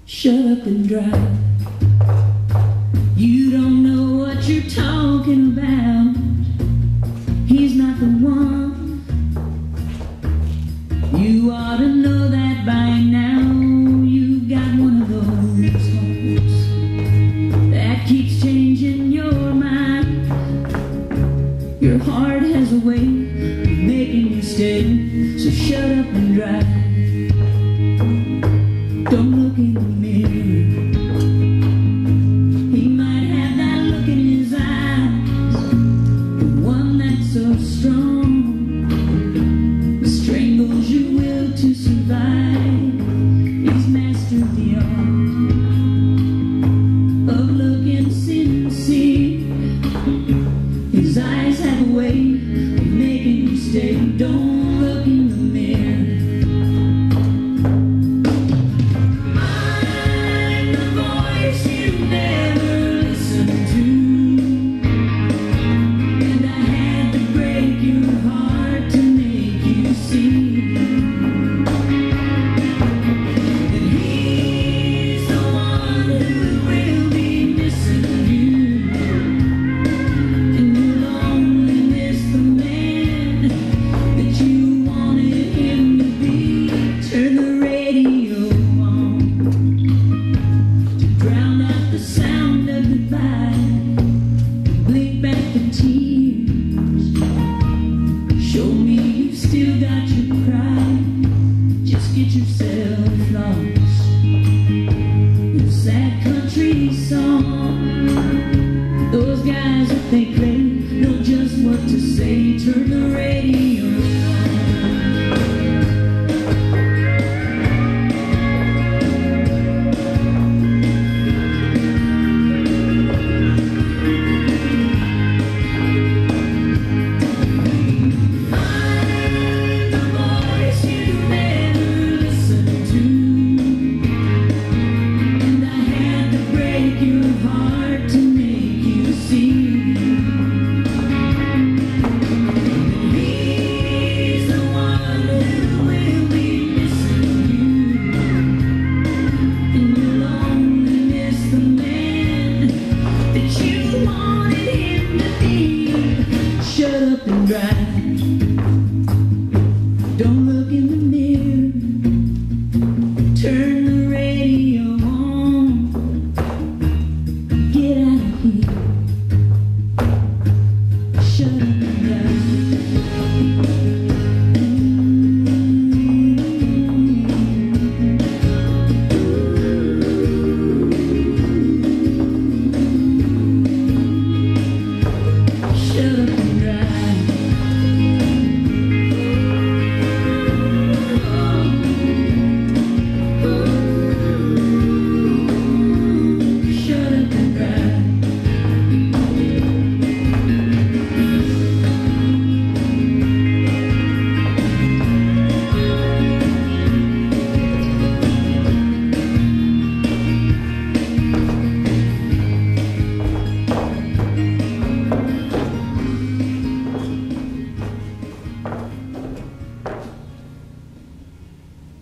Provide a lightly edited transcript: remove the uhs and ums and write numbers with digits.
Shut up and drive. You don't know what you're talking about. He's not the one. You ought to know that by now. You got one of those hearts that keeps changing your mind. Your heart has a way of making you stay. So shut up and drive. Don't look in the mirror. He might have that look in his eyes, the one that's so strong, strangles your will to survive. He's mastered the art of looking sincere. His eyes have a way of making you stay. Don't look in the mirror. Show me you've still got your pride. Just get yourself lost in a sad country song. Those guys, if they play, know just what to say. Turn the radio